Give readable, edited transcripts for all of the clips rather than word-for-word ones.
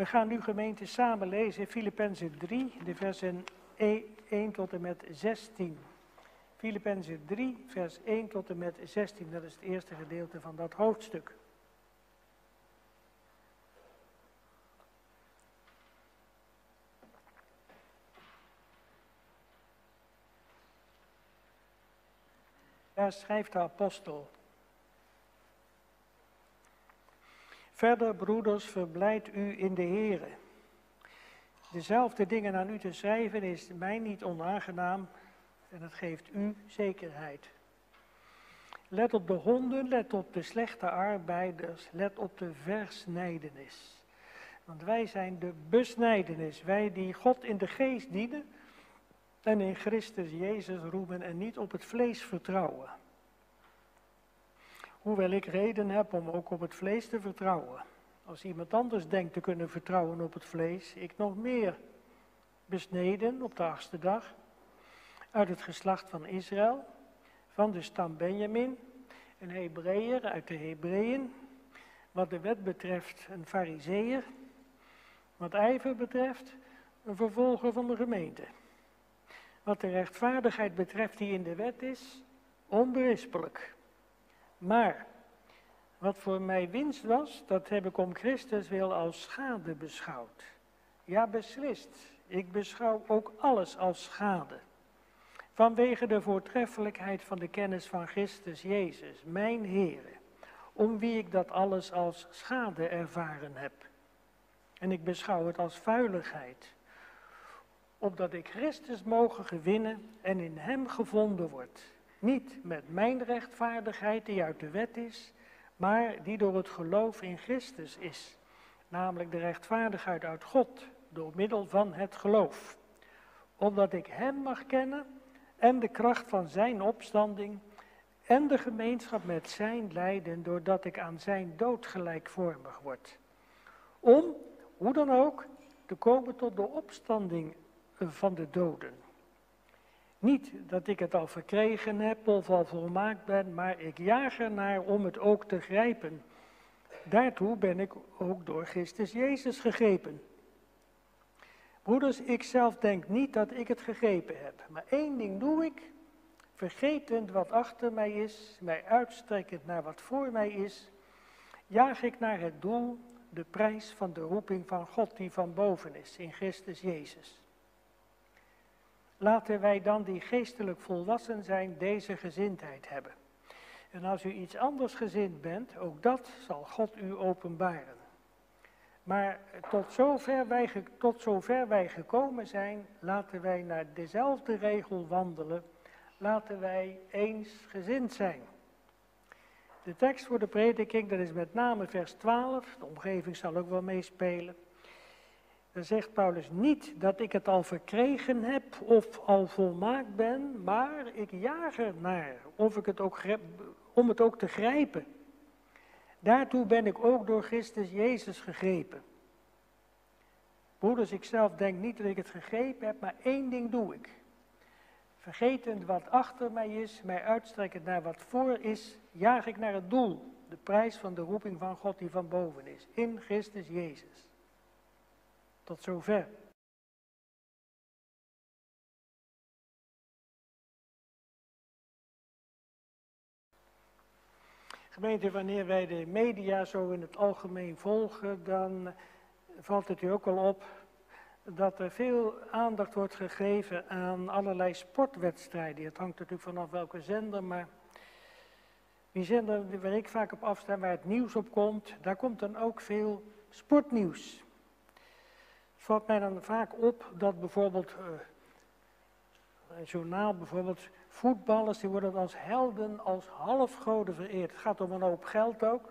We gaan nu gemeente samen lezen Filippenzen 3, de versen 1 tot en met 16. Filippenzen 3, vers 1 tot en met 16, dat is het eerste gedeelte van dat hoofdstuk. Daar schrijft de apostel. Verder, broeders, verblijd u in de Here. Dezelfde dingen aan u te schrijven is mij niet onaangenaam en het geeft u zekerheid. Let op de honden, let op de slechte arbeiders, let op de versnijdenis. Want wij zijn de besnijdenis, wij die God in de geest dienen en in Christus Jezus roemen en niet op het vlees vertrouwen. Hoewel ik reden heb om ook op het vlees te vertrouwen. Als iemand anders denkt te kunnen vertrouwen op het vlees, ik nog meer. Besneden op de 8e dag, uit het geslacht van Israël, van de stam Benjamin, een Hebreeër uit de Hebreeën, wat de wet betreft een Farizeeër, wat ijver betreft een vervolger van de gemeente. Wat de rechtvaardigheid betreft die in de wet is, onberispelijk. Maar wat voor mij winst was, dat heb ik om Christus wil als schade beschouwd. Ja, beslist. Ik beschouw ook alles als schade. Vanwege de voortreffelijkheid van de kennis van Christus Jezus, mijn Heere, om wie ik dat alles als schade ervaren heb. En ik beschouw het als vuiligheid, opdat ik Christus mogen gewinnen en in hem gevonden word. Niet met mijn rechtvaardigheid die uit de wet is, maar die door het geloof in Christus is. Namelijk de rechtvaardigheid uit God, door middel van het geloof. Opdat ik hem mag kennen en de kracht van zijn opstanding en de gemeenschap met zijn lijden, doordat ik aan zijn dood gelijkvormig word. Om, hoe dan ook, te komen tot de opstanding van de doden. Niet dat ik het al verkregen heb of al volmaakt ben, maar ik jaag ernaar om het ook te grijpen. Daartoe ben ik ook door Christus Jezus gegrepen. Broeders, ik zelf denk niet dat ik het gegrepen heb, maar één ding doe ik, vergetend wat achter mij is, mij uitstrekkend naar wat voor mij is, jaag ik naar het doel, de prijs van de roeping van God die van boven is, in Christus Jezus. Laten wij dan die geestelijk volwassen zijn, deze gezindheid hebben. En als u iets anders gezind bent, ook dat zal God u openbaren. Maar tot zover wij gekomen zijn, laten wij naar dezelfde regel wandelen. Laten wij eensgezind zijn. De tekst voor de prediking, dat is met name vers 12, de omgeving zal ook wel meespelen. Dan zegt Paulus niet dat ik het al verkregen heb of al volmaakt ben, maar ik jaag ernaar om het ook te grijpen. Daartoe ben ik ook door Christus Jezus gegrepen. Broeders, ik zelf denk niet dat ik het gegrepen heb, maar één ding doe ik. Vergetend wat achter mij is, mij uitstrekkend naar wat voor is, jaag ik naar het doel, de prijs van de roeping van God die van boven is, in Christus Jezus. Tot zover. Gemeente, wanneer wij de media zo in het algemeen volgen, dan valt het u ook al op dat er veel aandacht wordt gegeven aan allerlei sportwedstrijden. Het hangt natuurlijk vanaf welke zender, maar die zender waar ik vaak op afsta, waar het nieuws op komt, daar komt dan ook veel sportnieuws. Het valt mij dan vaak op dat bijvoorbeeld, een journaal bijvoorbeeld, voetballers die worden als helden, als halfgoden vereerd. Het gaat om een hoop geld ook.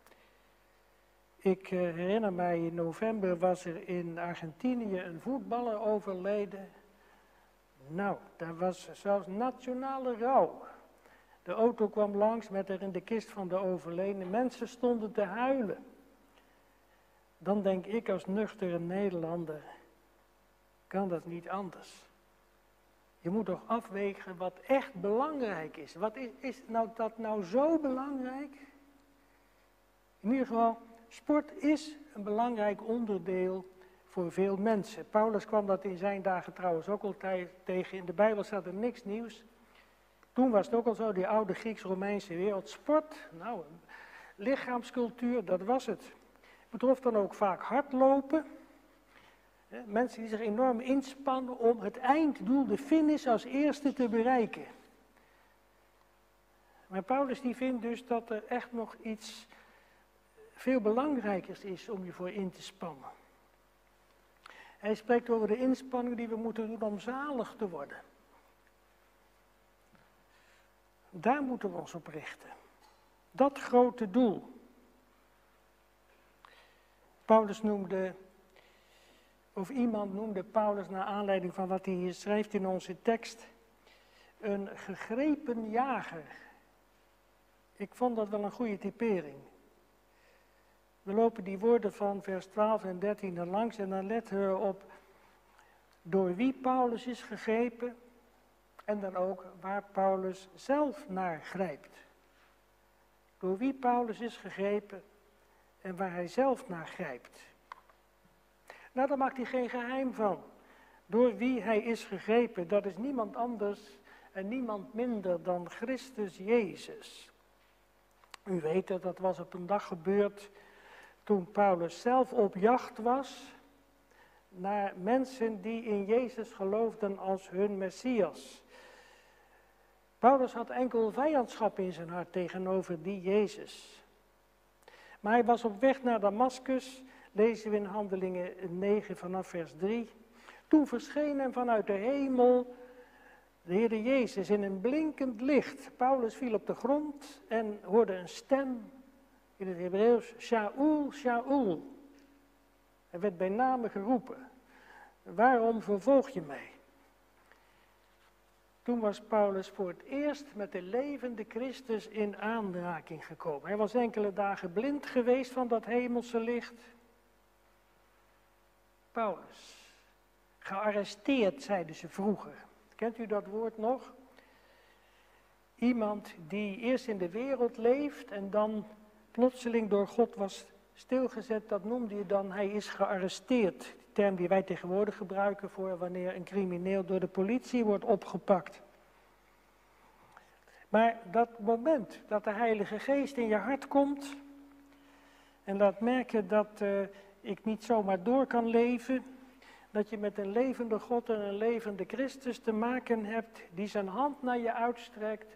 Ik herinner mij, in november was er in Argentinië een voetballer overleden. Nou, daar was zelfs nationale rouw. De auto kwam langs met er in de kist van de overledene. Mensen stonden te huilen. Dan denk ik als nuchtere Nederlander, kan dat niet anders. Je moet toch afwegen wat echt belangrijk is. Wat is nou dat nou zo belangrijk? In ieder geval, sport is een belangrijk onderdeel voor veel mensen. Paulus kwam dat in zijn dagen trouwens ook al tegen. In de Bijbel staat er niks nieuws. Toen was het ook al zo, die oude Grieks-Romeinse wereld. Sport, nou, lichaamscultuur, dat was het. Betrof dan ook vaak hardlopen. Mensen die zich enorm inspannen om het einddoel, de finish, als eerste te bereiken. Maar Paulus die vindt dus dat er echt nog iets veel belangrijkers is om je voor in te spannen. Hij spreekt over de inspanning die we moeten doen om zalig te worden. Daar moeten we ons op richten. Dat grote doel. Iemand noemde Paulus naar aanleiding van wat hij hier schrijft in onze tekst, een gegrepen jager. Ik vond dat wel een goede typering. We lopen die woorden van vers 12 en 13 er langs en dan letten we op door wie Paulus is gegrepen en dan ook waar Paulus zelf naar grijpt. Door wie Paulus is gegrepen en waar hij zelf naar grijpt. Nou, daar maakt hij geen geheim van. Door wie hij is gegrepen, dat is niemand anders en niemand minder dan Christus Jezus. U weet dat was op een dag gebeurd toen Paulus zelf op jacht was naar mensen die in Jezus geloofden als hun Messias. Paulus had enkel vijandschap in zijn hart tegenover die Jezus. Maar hij was op weg naar Damaskus, lezen we in Handelingen 9 vanaf vers 3. Toen verscheen hem vanuit de hemel de Heer Jezus in een blinkend licht. Paulus viel op de grond en hoorde een stem in het Hebreeuws, Shaul, Shaul. Hij werd bij name geroepen. Waarom vervolg je mij? Toen was Paulus voor het eerst met de levende Christus in aanraking gekomen. Hij was enkele dagen blind geweest van dat hemelse licht. Paulus, gearresteerd zeiden ze vroeger. Kent u dat woord nog? Iemand die eerst in de wereld leeft en dan plotseling door God was stilgezet, dat noemde je dan, hij is gearresteerd. Die term die wij tegenwoordig gebruiken voor wanneer een crimineel door de politie wordt opgepakt. Maar dat moment dat de Heilige Geest in je hart komt en laat merken dat ik niet zomaar door kan leven, dat je met een levende God en een levende Christus te maken hebt die zijn hand naar je uitstrekt,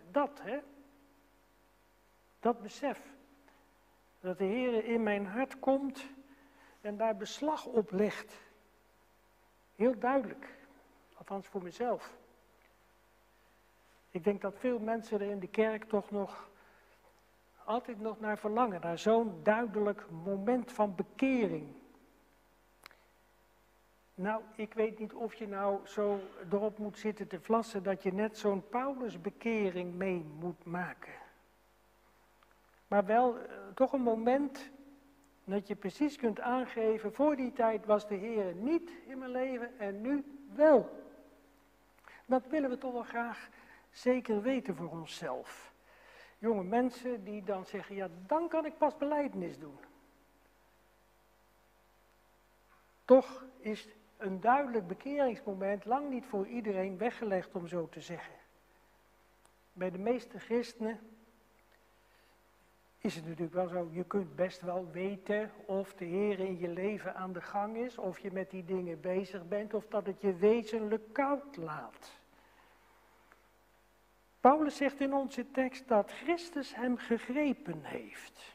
dat besef. Dat de Heer in mijn hart komt en daar beslag op legt. Heel duidelijk, althans voor mezelf. Ik denk dat veel mensen er in de kerk toch nog altijd nog naar verlangen, naar zo'n duidelijk moment van bekering. Nou, ik weet niet of je nou zo erop moet zitten te vlassen dat je net zo'n Paulusbekering mee moet maken. Maar wel toch een moment dat je precies kunt aangeven, voor die tijd was de Heer niet in mijn leven en nu wel. Dat willen we toch wel graag zeker weten voor onszelf. Jonge mensen die dan zeggen, ja, dan kan ik pas belijdenis doen. Toch is een duidelijk bekeringsmoment lang niet voor iedereen weggelegd, om zo te zeggen. Bij de meeste christenen is het natuurlijk wel zo, je kunt best wel weten of de Heer in je leven aan de gang is, of je met die dingen bezig bent, of dat het je wezenlijk koud laat. Paulus zegt in onze tekst dat Christus hem gegrepen heeft.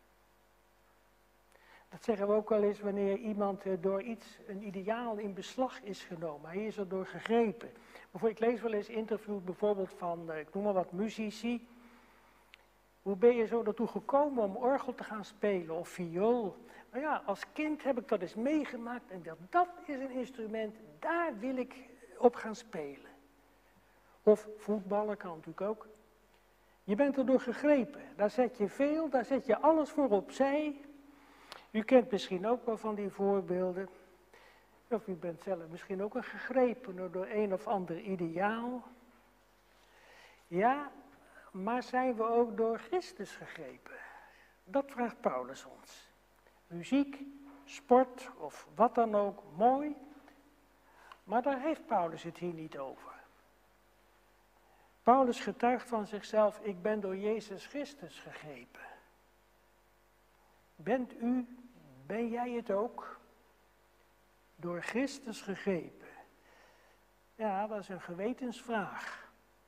Dat zeggen we ook wel eens wanneer iemand door een ideaal in beslag is genomen. Hij is er door gegrepen. Ik lees wel eens interviews bijvoorbeeld van, ik noem maar wat, muzici. Hoe ben je zo ertoe gekomen om orgel te gaan spelen of viool? Nou ja, als kind heb ik dat eens meegemaakt en dat is een instrument, daar wil ik op gaan spelen. Of voetballen kan natuurlijk ook. Je bent erdoor gegrepen. Daar zet je alles voor opzij. U kent misschien ook wel van die voorbeelden. Of u bent zelf misschien ook een gegrepen door een of ander ideaal. Ja, maar zijn we ook door Christus gegrepen? Dat vraagt Paulus ons. muziek, sport of wat dan ook, mooi. Maar daar heeft Paulus het hier niet over. Paulus getuigt van zichzelf, ik ben door Jezus Christus gegrepen. Ben jij het ook? Door Christus gegrepen. Ja, dat is een gewetensvraag.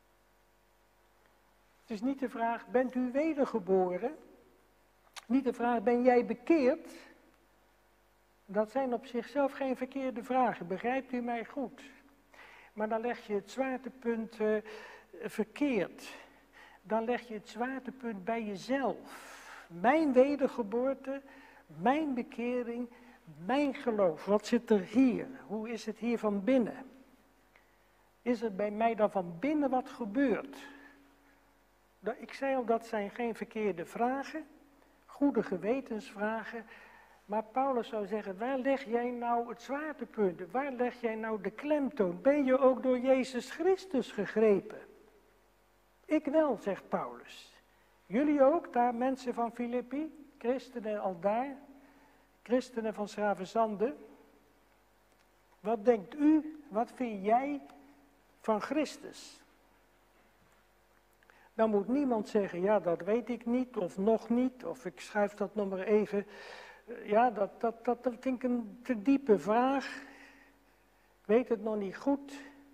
Het is niet de vraag, bent u wedergeboren? Niet de vraag, ben jij bekeerd? Dat zijn op zichzelf geen verkeerde vragen, begrijpt u mij goed? Maar dan leg je het zwaartepunt verkeerd. Dan leg je het zwaartepunt bij jezelf. Mijn wedergeboorte, mijn bekering, mijn geloof. Wat zit er hier? Hoe is het hier van binnen? Is er bij mij dan van binnen wat gebeurd? Ik zei al, dat zijn geen verkeerde vragen, goede gewetensvragen. Maar Paulus zou zeggen, waar leg jij nou het zwaartepunt? Waar leg jij nou de klemtoon? Ben je ook door Jezus Christus gegrepen? Ik wel, zegt Paulus. Jullie ook, daar mensen van Filippi, christenen al daar, christenen van 's Gravenzande. Wat denkt u, wat vind jij van Christus? Dan moet niemand zeggen, ja dat weet ik niet, of nog niet, of ik schrijf dat nog maar even. Ja, dat vind ik een te diepe vraag. Ik weet het nog niet goed.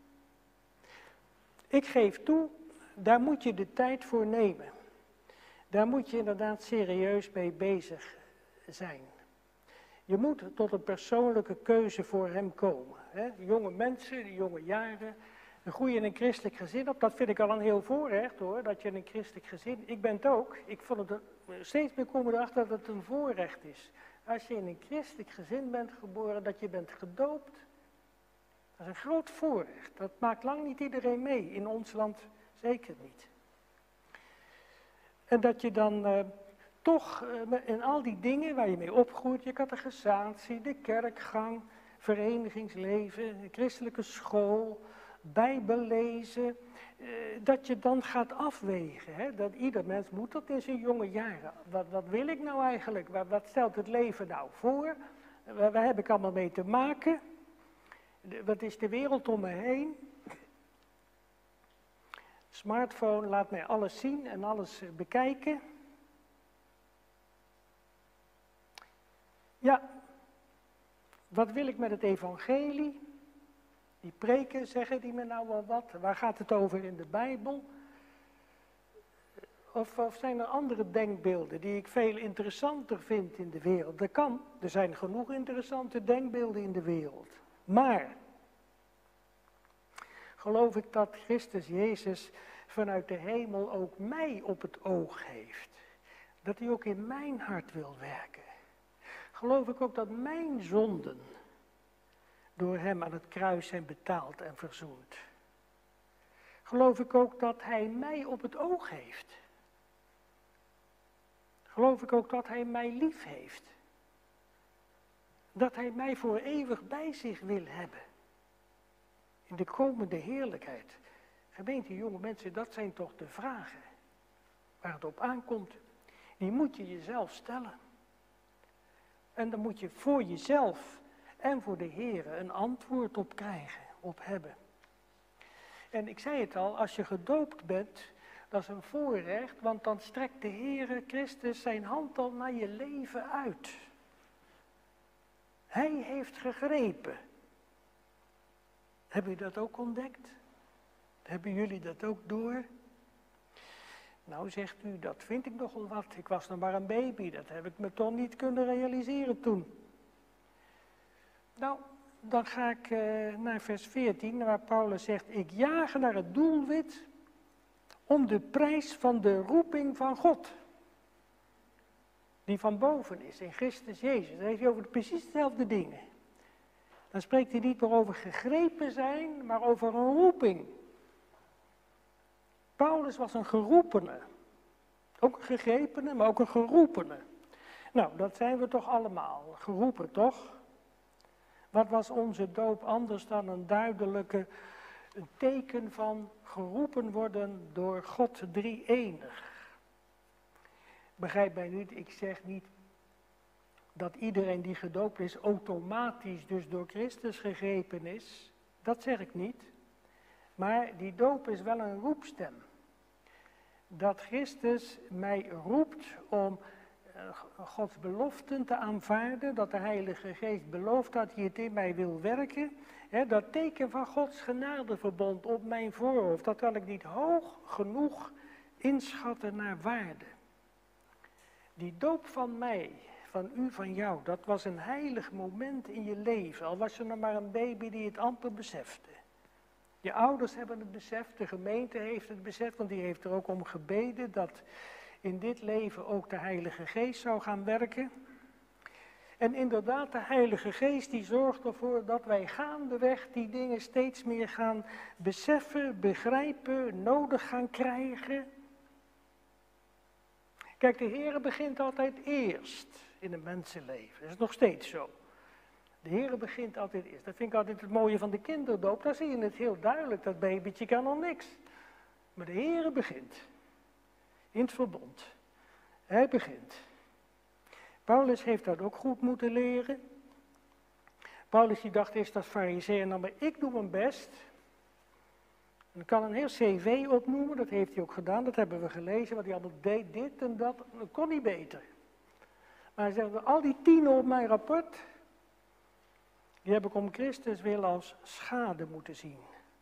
Ik geef toe, daar moet je de tijd voor nemen. Daar moet je inderdaad serieus mee bezig zijn. Je moet tot een persoonlijke keuze voor hem komen. Hè? Jonge mensen, die jonge jaren, een groei in een christelijk gezin op, dat vind ik al een heel voorrecht hoor, dat je in een christelijk gezin, ik ben het ook, ik vond het steeds meer komen erachter dat het een voorrecht is. Als je in een christelijk gezin bent geboren, dat je bent gedoopt, dat is een groot voorrecht. Dat maakt lang niet iedereen mee, in ons land zeker niet. En dat je dan toch in al die dingen waar je mee opgroeit, je catechisatie, de kerkgang, verenigingsleven, de christelijke school, bijbellezen, dat je dan gaat afwegen. Hè? Dat ieder mens moet dat in zijn jonge jaren. Wat wil ik nou eigenlijk? Wat stelt het leven nou voor? Waar heb ik allemaal mee te maken? Wat is de wereld om me heen? Smartphone laat mij alles zien en alles bekijken. Ja, wat wil ik met het evangelie? Die preken, zeggen die me nou wel wat? Waar gaat het over in de Bijbel? Of zijn er andere denkbeelden die ik veel interessanter vind in de wereld? Dat kan, er zijn genoeg interessante denkbeelden in de wereld. Maar geloof ik dat Christus Jezus vanuit de hemel ook mij op het oog heeft? Dat hij ook in mijn hart wil werken? Geloof ik ook dat mijn zonden door hem aan het kruis zijn betaald en verzoend? Geloof ik ook dat hij mij op het oog heeft? Geloof ik ook dat hij mij lief heeft? Dat hij mij voor eeuwig bij zich wil hebben? In de komende heerlijkheid. Gemeente, jonge mensen, dat zijn toch de vragen waar het op aankomt. Die moet je jezelf stellen. En dan moet je voor jezelf en voor de Heer een antwoord op krijgen, op hebben. En ik zei het al, als je gedoopt bent, dat is een voorrecht, want dan strekt de Heere Christus zijn hand al naar je leven uit. Hij heeft gegrepen. Hebben jullie dat ook ontdekt? Hebben jullie dat ook door? Nou, zegt u, dat vind ik nogal wat. Ik was nog maar een baby, dat heb ik me toch niet kunnen realiseren toen. Nou, dan ga ik naar vers 14, waar Paulus zegt, ik jaag naar het doelwit om de prijs van de roeping van God. Die van boven is, in Christus Jezus. Dan heeft hij over precies dezelfde dingen. Dan spreekt hij niet meer over gegrepen zijn, maar over een roeping. Paulus was een geroepene. Ook een gegrepene, maar ook een geroepene. Nou, dat zijn we toch allemaal, geroepen toch? Wat was onze doop anders dan een duidelijke een teken van geroepen worden door God drie-enig? Begrijp mij niet, ik zeg niet dat iedereen die gedoopt is automatisch dus door Christus gegrepen is. Dat zeg ik niet. Maar die doop is wel een roepstem. Dat Christus mij roept om Gods beloften te aanvaarden, dat de Heilige Geest belooft dat hij het in mij wil werken. Dat teken van Gods genadeverbond op mijn voorhoofd, dat kan ik niet hoog genoeg inschatten naar waarde. Die doop van mij, van u, van jou, dat was een heilig moment in je leven. Al was je nog maar een baby die het amper besefte. Je ouders hebben het beseft, de gemeente heeft het beseft, want die heeft er ook om gebeden dat in dit leven ook de Heilige Geest zou gaan werken. En inderdaad, de Heilige Geest die zorgt ervoor dat wij gaandeweg die dingen steeds meer gaan beseffen, begrijpen, nodig gaan krijgen. Kijk, de Heer begint altijd eerst in een mensenleven. Dat is nog steeds zo. De Heer begint altijd eerst. Dat vind ik altijd het mooie van de kinderdoop. Daar zie je het heel duidelijk. Dat babytje kan nog niks. Maar de Heer begint. In het verbond. Hij begint. Paulus heeft dat ook goed moeten leren. Paulus die dacht eerst als farizeeër, nou maar ik doe mijn best. En ik kan een heel cv opnoemen, dat heeft hij ook gedaan, dat hebben we gelezen, wat hij allemaal deed, dit en dat kon niet beter. Maar hij zegt, al die 10 op mijn rapport, die heb ik om Christus wil als schade moeten zien.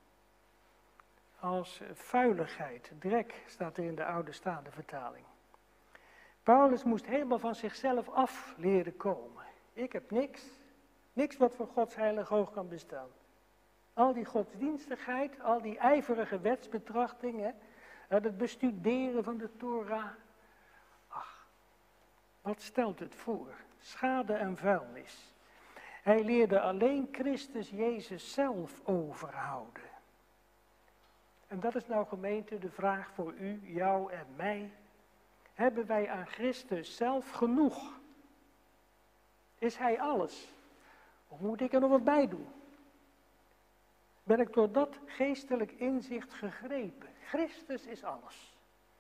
Als vuiligheid, drek, staat er in de oude Statenvertaling. Paulus moest helemaal van zichzelf af leren komen. Ik heb niks wat voor Gods heilig oog kan bestaan. Al die godsdienstigheid, al die ijverige wetsbetrachtingen, het bestuderen van de Torah. Ach, wat stelt het voor? Schade en vuilnis. Hij leerde alleen Christus Jezus zelf overhouden. En dat is nou gemeente de vraag voor u, jou en mij. Hebben wij aan Christus zelf genoeg? Is Hij alles? Of moet ik er nog wat bij doen? Ben ik door dat geestelijk inzicht gegrepen? Christus is alles.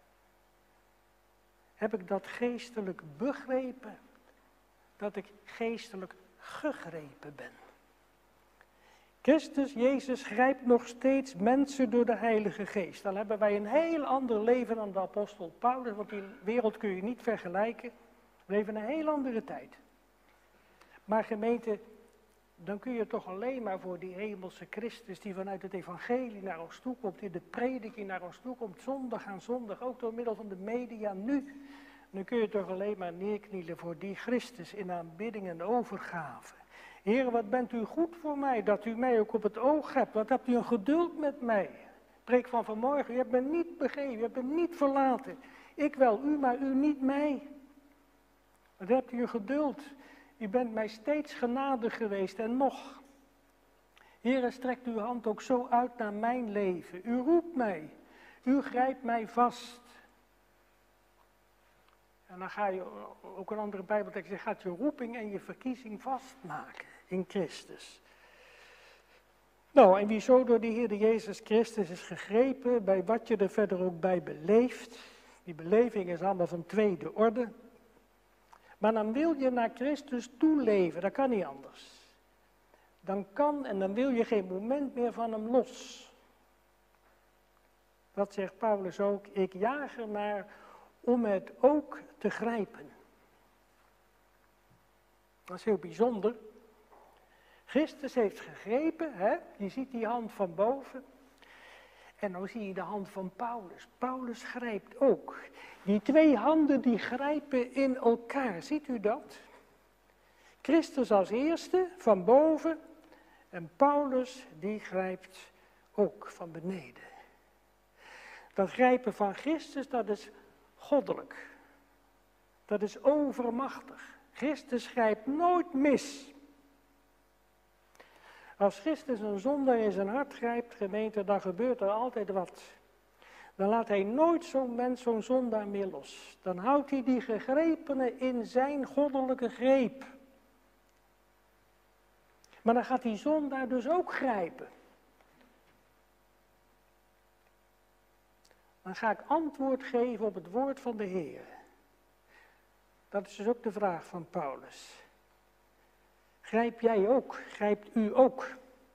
Heb ik dat geestelijk begrepen? Dat ik geestelijk gegrepen ben. Christus Jezus grijpt nog steeds mensen door de Heilige Geest. Dan hebben wij een heel ander leven dan de apostel Paulus, want die wereld kun je niet vergelijken. We leven een heel andere tijd. Maar gemeente, dan kun je toch alleen maar voor die hemelse Christus die vanuit het evangelie naar ons toe komt, die de prediking naar ons toe komt, zondag aan zondag, ook door middel van de media nu. Dan kun je toch alleen maar neerknielen voor die Christus in aanbidding en overgave. Heer, wat bent u goed voor mij, dat u mij ook op het oog hebt. Wat hebt u een geduld met mij. Ik preek van vanmorgen, u hebt me niet begeven, u hebt me niet verlaten. Ik wel u, maar u niet mij. Wat hebt u een geduld. U bent mij steeds genadig geweest en nog. Heer, strekt uw hand ook zo uit naar mijn leven. U roept mij, u grijpt mij vast. En dan ga je, ook een andere Bijbeltekst zegt, gaat je roeping en je verkiezing vastmaken in Christus. Nou, en wie zo door de Heer Jezus Christus is gegrepen, bij wat je er verder ook bij beleeft, die beleving is allemaal van tweede orde. Maar dan wil je naar Christus toeleven, dat kan niet anders. Dan kan en dan wil je geen moment meer van hem los. Dat zegt Paulus ook, ik jaag ernaar om het ook te grijpen. Dat is heel bijzonder. Christus heeft gegrepen, hè? Je ziet die hand van boven. En dan zie je de hand van Paulus. Paulus grijpt ook. Die 2 handen die grijpen in elkaar, ziet u dat? Christus als eerste van boven en Paulus die grijpt ook van beneden. Dat grijpen van Christus, dat is goddelijk. Dat is overmachtig. Christus grijpt nooit mis. Als Christus een zondaar in zijn hart grijpt, gemeente, dan gebeurt er altijd wat. Dan laat hij nooit zo'n mens, zo'n zondaar meer los. Dan houdt hij die gegrepene in zijn goddelijke greep. Maar dan gaat die zondaar dus ook grijpen. Dan ga ik antwoord geven op het woord van de Heer. Dat is dus ook de vraag van Paulus. Grijp jij ook? Grijpt u ook?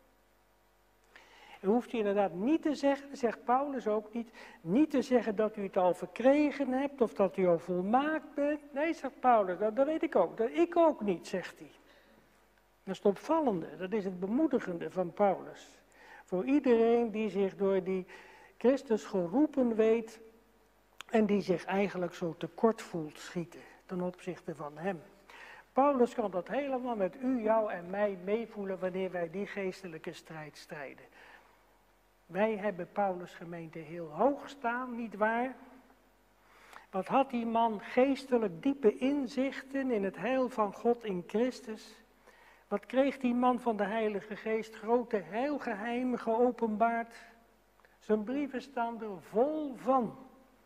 U hoeft u inderdaad niet te zeggen, zegt Paulus ook niet te zeggen dat u het al verkregen hebt of dat u al volmaakt bent. Nee, zegt Paulus, dat weet ik ook. Dat ik ook niet, zegt hij. Dat is het opvallende, dat is het bemoedigende van Paulus. Voor iedereen die zich door die Christus geroepen weet en die zich eigenlijk zo tekort voelt schieten ten opzichte van hem. Paulus kan dat helemaal met u, jou en mij meevoelen wanneer wij die geestelijke strijd strijden. Wij hebben Paulus' gemeente heel hoog staan, nietwaar? Wat had die man geestelijk diepe inzichten in het heil van God in Christus? Wat kreeg die man van de Heilige Geest grote heilgeheimen geopenbaard? Zijn brieven staan er vol van.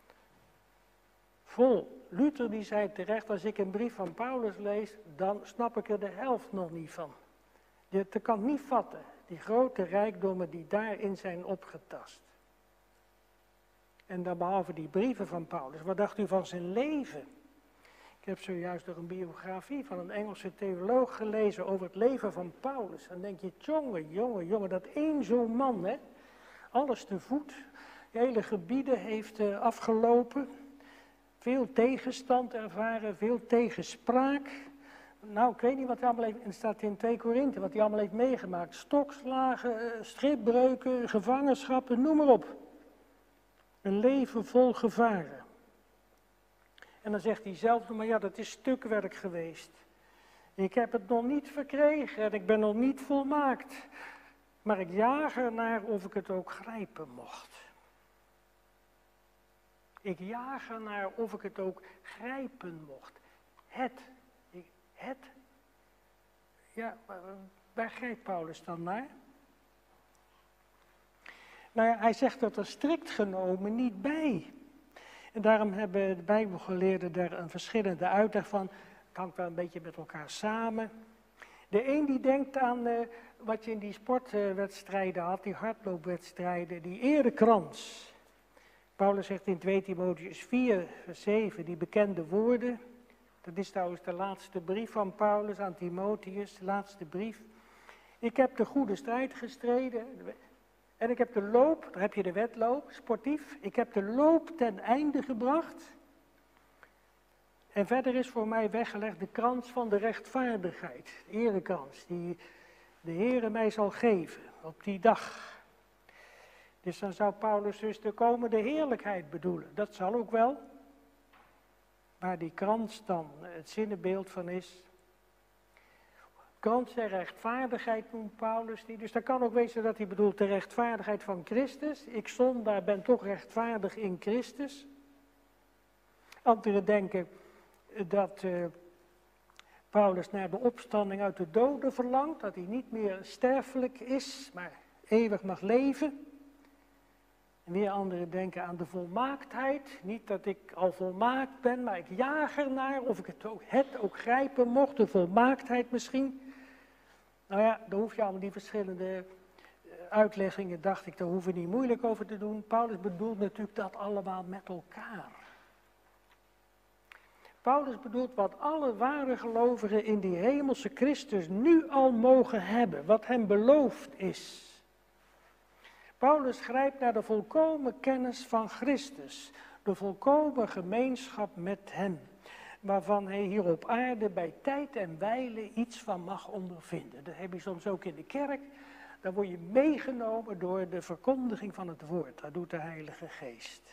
Vol. Luther die zei terecht, als ik een brief van Paulus lees, dan snap ik er de helft nog niet van. Je kan het niet vatten, die grote rijkdommen die daarin zijn opgetast. En dan behalve die brieven van Paulus, wat dacht u van zijn leven? Ik heb zojuist nog een biografie van een Engelse theoloog gelezen over het leven van Paulus. Dan denk je, jongen, dat één zo'n man, hè, alles te voet, hele gebieden heeft afgelopen, veel tegenstand ervaren, veel tegenspraak. Nou, ik weet niet wat hij allemaal heeft, het staat in 2 Korinthe, wat hij allemaal heeft meegemaakt. Stokslagen, schipbreuken, gevangenschappen, noem maar op. Een leven vol gevaren. En dan zegt hij zelf, maar ja, dat is stukwerk geweest. Ik heb het nog niet verkregen en ik ben nog niet volmaakt. Maar ik jaag ernaar of ik het ook grijpen mocht. Ik jaag ernaar of ik het ook grijpen mocht. Ja, waar grijpt Paulus dan naar? Nou ja, hij zegt dat er strikt genomen niet bij. En daarom hebben de Bijbelgeleerden daar een verschillende uitleg van. Het hangt wel een beetje met elkaar samen. De een die denkt aan wat je in die sportwedstrijden had, die hardloopwedstrijden, die erekrans. Paulus zegt in 2 Timotheüs 4, vers 7, die bekende woorden. Dat is trouwens de laatste brief van Paulus aan Timotheus, de laatste brief. Ik heb de goede strijd gestreden en ik heb de loop, daar heb je de wedloop, sportief. Ik heb de loop ten einde gebracht. En verder is voor mij weggelegd de krans van de rechtvaardigheid, de erekrans, die de Heere mij zal geven op die dag. Dus dan zou Paulus dus de komende heerlijkheid bedoelen. Dat zal ook wel. Waar die krans dan het zinnebeeld van is. Krans der rechtvaardigheid noemt Paulus die. Dus dat kan ook wezen dat hij bedoelt de rechtvaardigheid van Christus. Ik zondaar ben toch rechtvaardig in Christus. Anderen denken dat Paulus naar de opstanding uit de doden verlangt. Dat hij niet meer sterfelijk is, maar eeuwig mag leven. En weer anderen denken aan de volmaaktheid. Niet dat ik al volmaakt ben, maar ik jaag ernaar of ik het ook grijpen mocht. De volmaaktheid misschien. Nou ja, daar hoef je allemaal die verschillende uitleggingen, dacht ik, daar hoeven we niet moeilijk over te doen. Paulus bedoelt natuurlijk dat allemaal met elkaar. Paulus bedoelt wat alle ware gelovigen in die hemelse Christus nu al mogen hebben, wat hem beloofd is. Paulus grijpt naar de volkomen kennis van Christus, de volkomen gemeenschap met hem, waarvan hij hier op aarde bij tijd en wijle iets van mag ondervinden. Dat heb je soms ook in de kerk, dan word je meegenomen door de verkondiging van het woord, dat doet de Heilige Geest.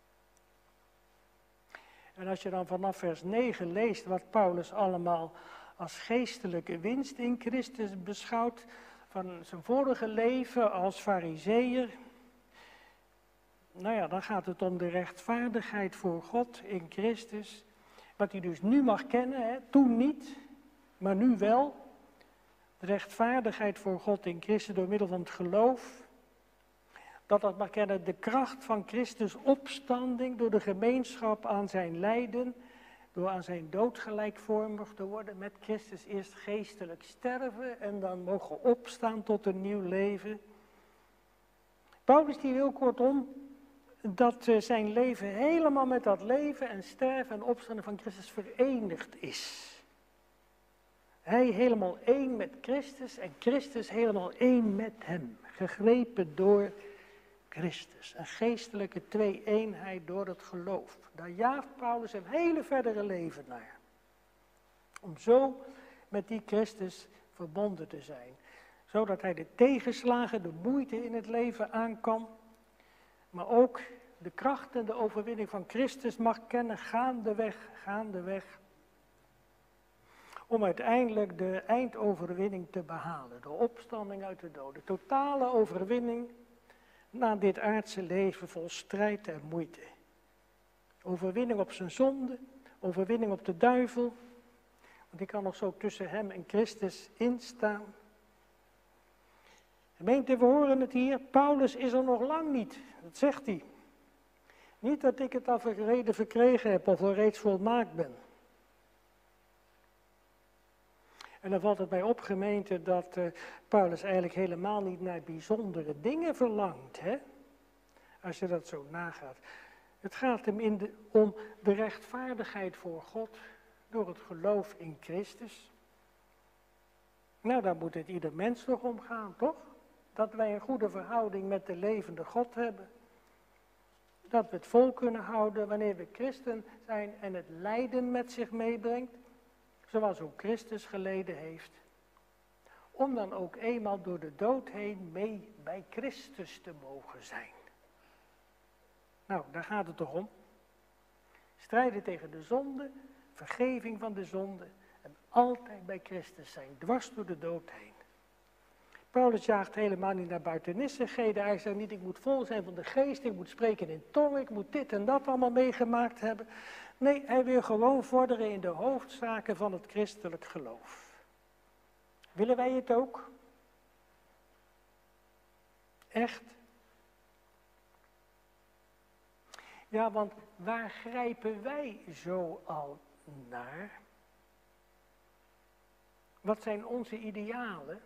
En als je dan vanaf vers 9 leest wat Paulus allemaal als geestelijke winst in Christus beschouwt, van zijn vorige leven als farizeeër. Nou ja, dan gaat het om de rechtvaardigheid voor God in Christus. Wat hij dus nu mag kennen, hè, toen niet, maar nu wel. De rechtvaardigheid voor God in Christus door middel van het geloof. Dat mag kennen de kracht van Christus opstanding door de gemeenschap aan zijn lijden. Door aan zijn dood gelijkvormig te worden met Christus, eerst geestelijk sterven en dan mogen opstaan tot een nieuw leven. Paulus die wil kortom dat zijn leven helemaal met dat leven en sterven en opstaan van Christus verenigd is. Hij helemaal één met Christus en Christus helemaal één met hem. Gegrepen door Christus. Een geestelijke twee-eenheid door het geloof. Daar jaagt Paulus zijn hele verdere leven naar. Om zo met die Christus verbonden te zijn. Zodat hij de tegenslagen, de moeite in het leven aan kan. Maar ook de kracht en de overwinning van Christus mag kennen gaandeweg. Om uiteindelijk de eindoverwinning te behalen. De opstanding uit de doden. Totale overwinning na dit aardse leven vol strijd en moeite. Overwinning op zijn zonde, overwinning op de duivel. Want die kan nog zo tussen hem en Christus instaan. Gemeente, we horen het hier, Paulus is er nog lang niet, dat zegt hij. Niet dat ik het al reden verkregen heb of al reeds volmaakt ben. En dan valt het mij op, gemeente, dat Paulus eigenlijk helemaal niet naar bijzondere dingen verlangt, hè? Als je dat zo nagaat. Het gaat hem om de rechtvaardigheid voor God door het geloof in Christus. Nou, daar moet het ieder mens toch om gaan, toch? Dat wij een goede verhouding met de levende God hebben. Dat we het vol kunnen houden wanneer we christen zijn en het lijden met zich meebrengt. Zoals ook Christus geleden heeft. Om dan ook eenmaal door de dood heen mee bij Christus te mogen zijn. Nou, daar gaat het toch om. Strijden tegen de zonde, vergeving van de zonde en altijd bij Christus zijn, dwars door de dood heen. Paulus jaagt helemaal niet naar buitenissigheden. Hij zegt niet, ik moet vol zijn van de geest, ik moet spreken in tongen, ik moet dit en dat allemaal meegemaakt hebben. Nee, hij wil gewoon vorderen in de hoofdzaken van het christelijk geloof. Willen wij het ook? Echt? Ja, want waar grijpen wij zo al naar? Wat zijn onze idealen?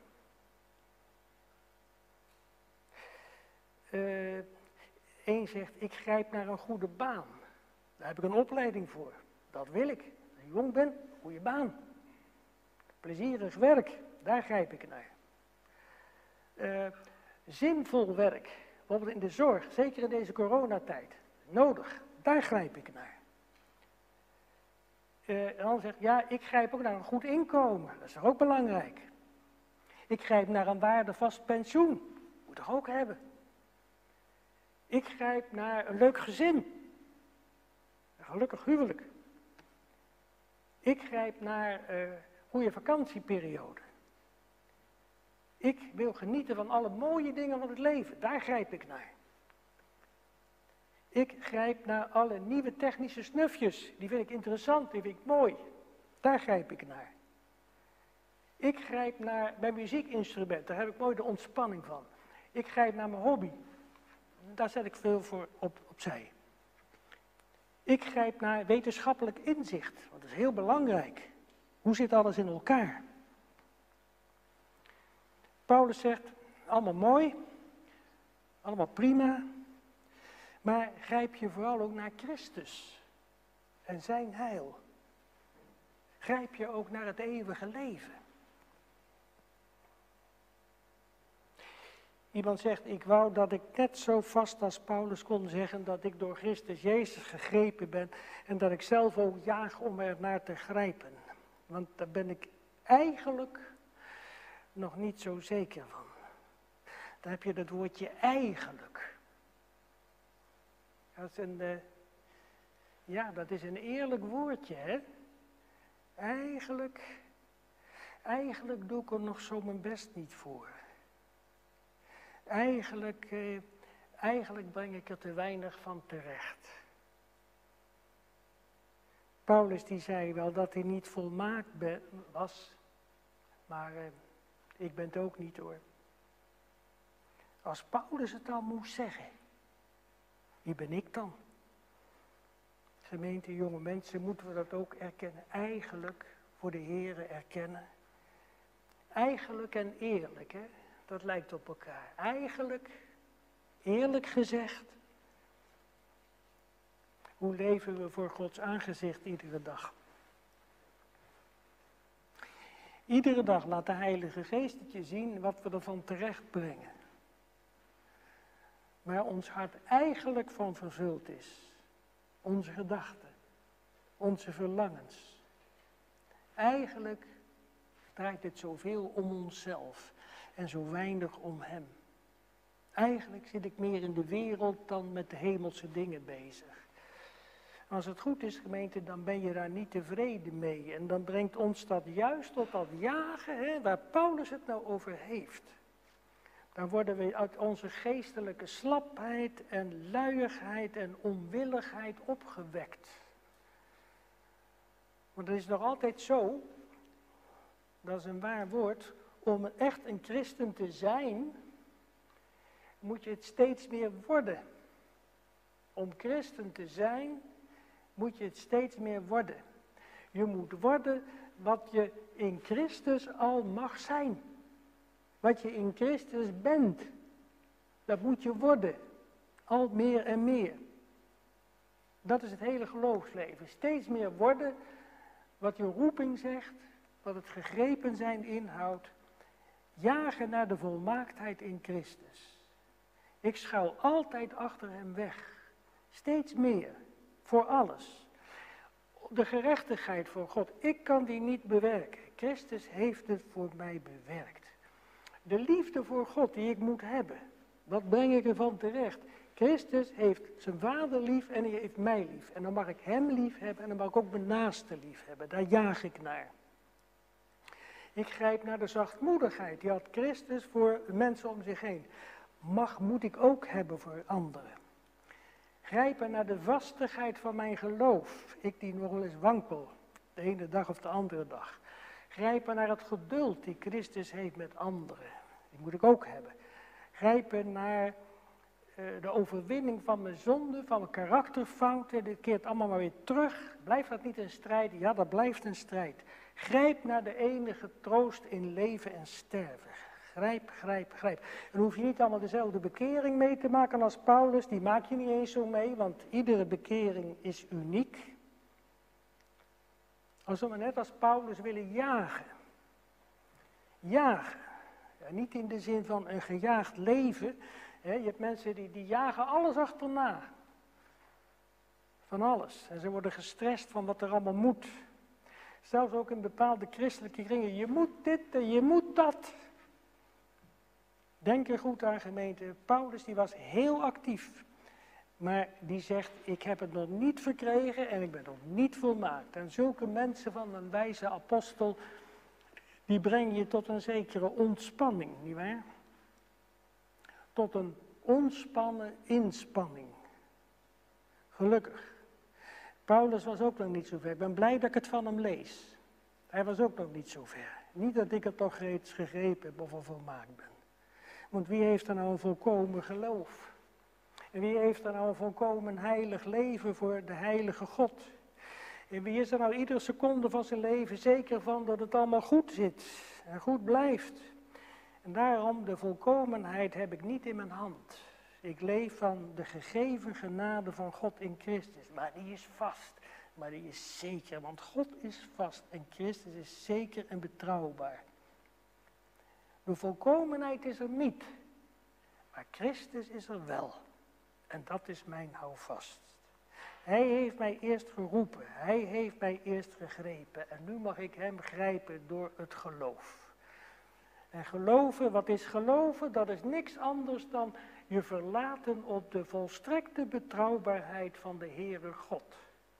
Eén zegt, ik grijp naar een goede baan. Daar heb ik een opleiding voor. Dat wil ik. Als ik jong ben, goede baan. Plezierig werk, daar grijp ik naar. Zinvol werk, bijvoorbeeld in de zorg, zeker in deze coronatijd. Nodig, daar grijp ik naar. En dan zegt, ja, ik grijp ook naar een goed inkomen. Dat is toch ook belangrijk. Ik grijp naar een waardevast pensioen. Moet ik ook hebben. Ik grijp naar een leuk gezin. Een gelukkig huwelijk. Ik grijp naar goede vakantieperiode. Ik wil genieten van alle mooie dingen van het leven. Daar grijp ik naar. Ik grijp naar alle nieuwe technische snufjes. Die vind ik interessant, die vind ik mooi. Daar grijp ik naar. Ik grijp naar mijn muziekinstrument. Daar heb ik mooi de ontspanning van. Ik grijp naar mijn hobby. Daar zet ik veel voor opzij. Ik grijp naar wetenschappelijk inzicht. Want dat is heel belangrijk. Hoe zit alles in elkaar? Paulus zegt, allemaal mooi. Allemaal prima. Maar grijp je vooral ook naar Christus. En zijn heil. Grijp je ook naar het eeuwige leven. Iemand zegt, ik wou dat ik net zo vast als Paulus kon zeggen dat ik door Christus Jezus gegrepen ben en dat ik zelf ook jaag om er naar te grijpen. Want daar ben ik eigenlijk nog niet zo zeker van. Daar heb je dat woordje eigenlijk. Dat is een eerlijk woordje, hè? Eigenlijk doe ik er nog zo mijn best niet voor. Eigenlijk breng ik er te weinig van terecht. Paulus die zei wel dat hij niet volmaakt was, maar ik ben het ook niet hoor. Als Paulus het dan moest zeggen, wie ben ik dan? Gemeente, jonge mensen, moeten we dat ook erkennen. Eigenlijk voor de Here erkennen. Eigenlijk en eerlijk, hè? Dat lijkt op elkaar. Eigenlijk, eerlijk gezegd, Hoe leven we voor Gods aangezicht iedere dag? Iedere dag laat de Heilige Geest het je zien wat we ervan terecht brengen. Waar ons hart eigenlijk van vervuld is. Onze gedachten, onze verlangens. Eigenlijk draait het zoveel om onszelf en zo weinig om Hem. Eigenlijk zit ik meer in de wereld dan met de hemelse dingen bezig. Als het goed is, gemeente, dan ben je daar niet tevreden mee. En dan brengt ons dat juist tot dat jagen, waar Paulus het nou over heeft. Dan worden we uit onze geestelijke slapheid en luiigheid en onwilligheid opgewekt. Want het is nog altijd zo, dat is een waar woord, om echt een christen te zijn, moet je het steeds meer worden. Om christen te zijn, moet je het steeds meer worden. Je moet worden wat je in Christus al mag zijn. Wat je in Christus bent, dat moet je worden. Al meer en meer. Dat is het hele geloofsleven. Steeds meer worden wat je roeping zegt, wat het gegrepen zijn inhoudt. Jagen naar de volmaaktheid in Christus. Ik schuil altijd achter hem weg. Steeds meer. Voor alles. De gerechtigheid voor God. Ik kan die niet bewerken. Christus heeft het voor mij bewerkt. De liefde voor God die ik moet hebben. Wat breng ik ervan terecht? Christus heeft zijn vader lief en hij heeft mij lief. En dan mag ik hem lief hebben en dan mag ik ook mijn naaste lief hebben. Daar jaag ik naar. Ik grijp naar de zachtmoedigheid. Die had Christus voor mensen om zich heen. Moet ik ook hebben voor anderen. Grijpen naar de vastigheid van mijn geloof. Ik die nog wel eens wankel. De ene dag of de andere dag. Grijpen naar het geduld die Christus heeft met anderen. Die moet ik ook hebben. Grijpen naar de overwinning van mijn zonde, van mijn karakterfouten. Dit keert allemaal maar weer terug. Blijft dat niet een strijd? Ja, dat blijft een strijd. Grijp naar de enige troost in leven en sterven. Grijp, grijp, grijp. En dan hoef je niet allemaal dezelfde bekering mee te maken als Paulus. Die maak je niet eens zo mee, want iedere bekering is uniek. Als we maar net als Paulus willen jagen. Jagen. Ja, niet in de zin van een gejaagd leven. Je hebt mensen die jagen alles achterna. Van alles. En ze worden gestrest van wat er allemaal moet. Zelfs ook in bepaalde christelijke kringen. Je moet dit en je moet dat. Denk er goed aan, gemeente. Paulus die was heel actief. Maar die zegt, ik heb het nog niet verkregen en ik ben nog niet volmaakt. En zulke mensen van een wijze apostel, die brengen je tot een zekere ontspanning, nietwaar? Tot een ontspannen inspanning. Gelukkig. Paulus was ook nog niet zo ver. Ik ben blij dat ik het van hem lees. Hij was ook nog niet zo ver. Niet dat ik het toch reeds gegrepen heb of al volmaakt ben. Want wie heeft er nou een volkomen geloof? En wie heeft er nou een volkomen heilig leven voor de heilige God? En wie is er nou iedere seconde van zijn leven zeker van dat het allemaal goed zit en goed blijft? En daarom, de volkomenheid heb ik niet in mijn hand. Ik leef van de gegeven genade van God in Christus. Maar die is vast, maar die is zeker. Want God is vast en Christus is zeker en betrouwbaar. De volkomenheid is er niet, maar Christus is er wel. En dat is mijn houvast. Hij heeft mij eerst geroepen, hij heeft mij eerst gegrepen. En nu mag ik hem grijpen door het geloof. En geloven, wat is geloven? Dat is niks anders dan je verlaten op de volstrekte betrouwbaarheid van de Heere God.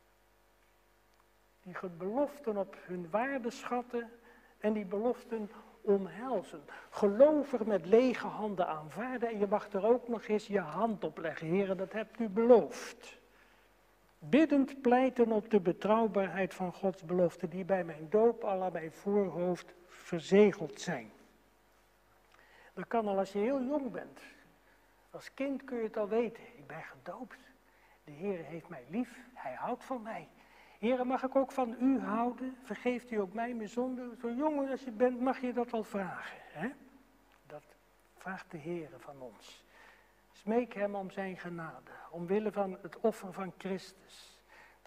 Die beloften op hun waardeschatten en die beloften omhelzen. Gelovig met lege handen aanvaarden en je mag er ook nog eens je hand op leggen. Heere, dat hebt u beloofd. Biddend pleiten op de betrouwbaarheid van Gods beloften die bij mijn doop al aan mijn voorhoofd verzegeld zijn. Dat kan al als je heel jong bent. Als kind kun je het al weten. Ik ben gedoopt. De Heer heeft mij lief. Hij houdt van mij. Heere, mag ik ook van u houden? Vergeeft u ook mij mijn zonde? Zo jong als je bent mag je dat al vragen. Hè? Dat vraagt de Heere van ons. Smeek hem om zijn genade. Omwille van het offer van Christus.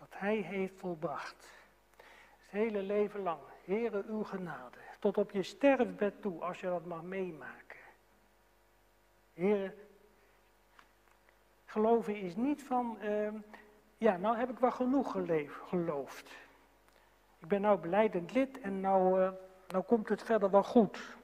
dat hij heeft volbracht. Het hele leven lang. Heere, uw genade. Tot op je sterfbed toe, als je dat mag meemaken. Heere, geloven is niet van, nou heb ik wel genoeg geloofd. Ik ben nou belijdend lid en nou komt het verder wel goed.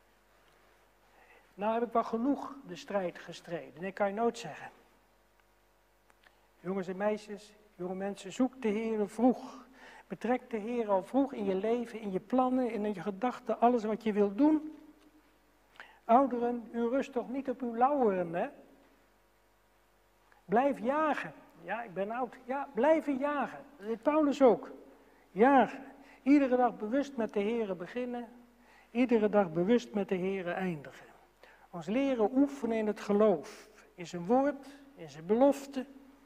Nou heb ik wel genoeg de strijd gestreden. Dat kan je nooit zeggen. Jongens en meisjes, jonge mensen, zoek de Heere vroeg. Betrek de Heer al vroeg in je leven, in je plannen, in je gedachten, alles wat je wilt doen. Ouderen, u rust toch niet op uw lauweren, hè? Blijf jagen. Ja, ik ben oud. Ja, blijven jagen. Dat deed Paulus ook. Jagen. Iedere dag bewust met de Heere beginnen. Iedere dag bewust met de Heere eindigen. Ons leren oefenen in het geloof. In zijn woord, in zijn belofte.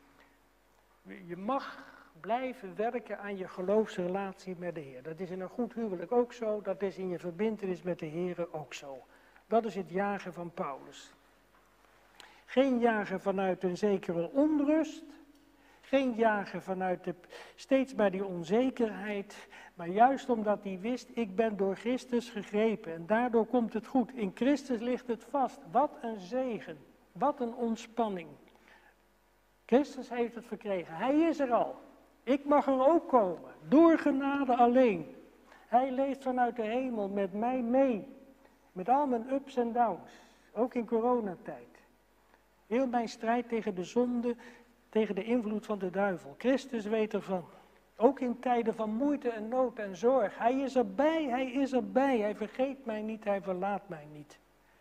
Je mag blijven werken aan je geloofsrelatie met de Heer. Dat is in een goed huwelijk ook zo. Dat is in je verbintenis met de Heer ook zo. Dat is het jagen van Paulus. Geen jagen vanuit een zekere onrust. Geen jagen vanuit steeds bij die onzekerheid. Maar juist omdat hij wist, ik ben door Christus gegrepen. En daardoor komt het goed. In Christus ligt het vast. Wat een zegen. Wat een ontspanning. Christus heeft het verkregen. Hij is er al. Ik mag er ook komen. Door genade alleen. Hij leeft vanuit de hemel met mij mee. Met al mijn ups en downs. Ook in coronatijd. Heel mijn strijd tegen de zonde, tegen de invloed van de duivel. Christus weet ervan. Ook in tijden van moeite en nood en zorg. Hij is erbij, hij is erbij. Hij vergeet mij niet, hij verlaat mij niet.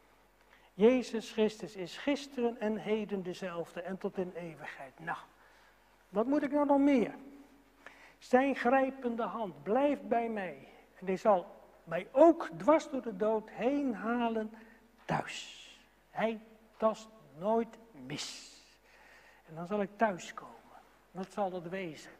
Jezus Christus is gisteren en heden dezelfde en tot in eeuwigheid. Nou, wat moet ik nou nog meer? Zijn grijpende hand blijft bij mij. En die zal mij ook dwars door de dood heen halen thuis. Hij tast nooit mis. En dan zal ik thuiskomen. Wat zal dat wezen?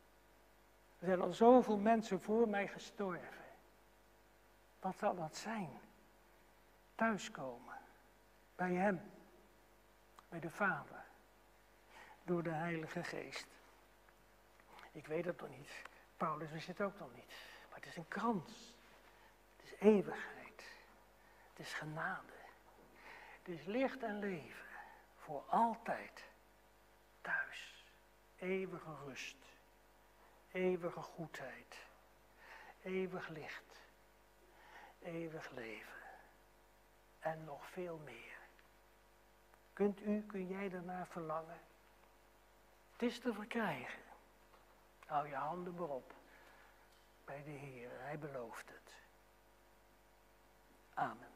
Er zijn al zoveel mensen voor mij gestorven. Wat zal dat zijn? Thuiskomen. Bij hem. Bij de Vader. Door de Heilige Geest. Ik weet het nog niet. Paulus wist het ook nog niet. Maar het is een krans. Het is eeuwigheid. Het is genade. Het is licht en leven. Voor altijd. Thuis. Eeuwige rust. Eeuwige goedheid. Eeuwig licht. Eeuwig leven. En nog veel meer. Kun jij daarnaar verlangen? Het is te verkrijgen. Hou je handen maar op. Bij de Heer. Hij belooft het. Amen.